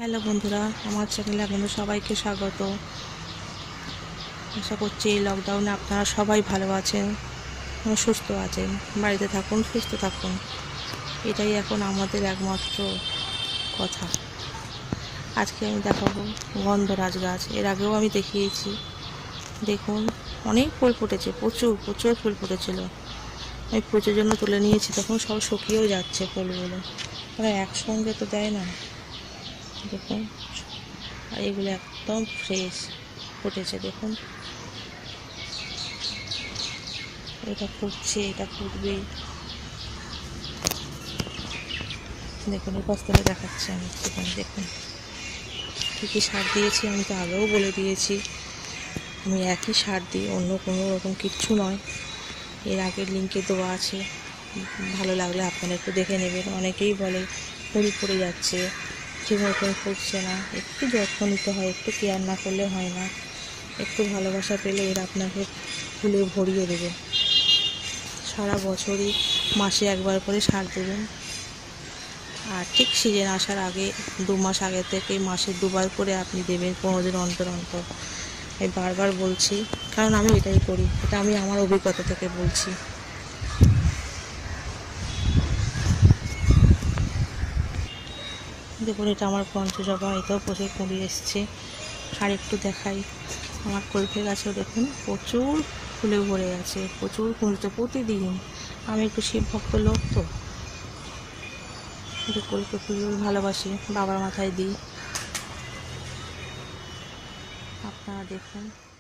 Hello বন্ধুরা, আমার চ্যানেলে আপনাদের সবাইকে স্বাগত। আশা করছি এই লকডাউনে আপনারা সবাই ভালো আছেন, সুস্থ আছেন। বাড়িতে থাকুন, সুস্থ থাকুন, এটাই এখন আমাদের একমাত্র কথা। আজকে আমি দেখাবো গন্ধরাজ গাছ। এর আগেও আমি দেখিয়েছি। দেখুন, অনেক ফুল ফুটেছে, প্রচুর প্রচুর ফুল ফুটেছিল। আমি পুজোর জন্য তুলে নিয়েছি, তখন সব শুকিয়েও যাচ্ছে ফুলগুলো। ওরা একসঙ্গে তো দেয় না। দেখুন, আর এগুলো একদম ফ্রেশ ফুটেছে। দেখুন, এটা ফুটছে, এটা ফুটবে। দেখুন, এই পাশ থেকে দেখাচ্ছি আমি একটুখানি। দেখুন কী কী সার দিয়েছি, আমি তো আগেও বলে দিয়েছি। আমি একই সার দিই, অন্য কোনো রকম কিচ্ছু নয়। এর আগের লিঙ্কে দেওয়া আছে, ভালো লাগলে আপনারা একটু দেখে নেবেন। অনেকেই বলে ফুল পড়ে যাচ্ছে, ঠিক মতন ফুটছে না। একটু যত্ন নিতে হয়, একটু কেয়ার না করলে হয় না। একটু ভালোবাসা পেলে এরা আপনাকে ফুলে ভরিয়ে দেবে। সারা বছরই মাসে একবার করে সার দেবেন। আর ঠিক সিজন আসার আগে 2 মাস আগে থেকে মাসে 2বার করে আপনি দেবেন, 15 দিন অন্তর অন্তর। আমি বারবার বলছি, কারণ আমি এটাই করি। এটা আমি আমার অভিজ্ঞতা থেকে বলছি। দেখুন, এটা আমার পঞ্চজবা, এটাও প্রচুর কুঁড়ি এসছে। আর একটু দেখাই, আমার কলফে গাছেও দেখুন প্রচুর ফুলে ভরে গেছে, প্রচুর ফুলতে প্রতিদিন। আমি একটু শিব ভক্ত লোক, তো একটু কলকে ফুল ভালোবাসি, বাবার মাথায় দিই। আপনারা দেখুন।